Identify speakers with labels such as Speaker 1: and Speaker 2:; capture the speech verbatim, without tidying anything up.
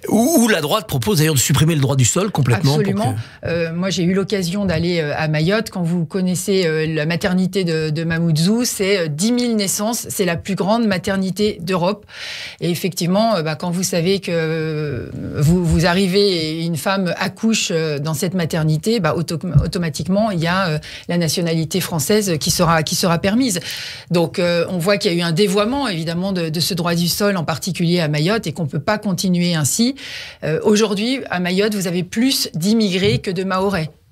Speaker 1: Où, où la droite propose d'ailleurs de supprimer le droit du sol complètement.
Speaker 2: Absolument. Que... Euh, moi, j'ai eu l'occasion d'aller à Mayotte. Quand vous connaissez euh, la maternité de, de Mamoudzou, c'est dix mille naissances. C'est la plus grande maternité d'Europe. Et effectivement, euh, bah, quand vous savez que euh, vous, vous arrivez et une femme accouche euh, dans cette maternité, bah, auto automatiquement, il y a euh, la nationalité française qui sera, qui sera permise. Donc, euh, on voit qu'il y a eu un dévoiement, évidemment, de, de ce droit du sol, en particulier à Mayotte, et qu'on ne peut pas continuer ainsi. Euh, Aujourd'hui, à Mayotte, vous avez plus d'immigrés que de Mahorais.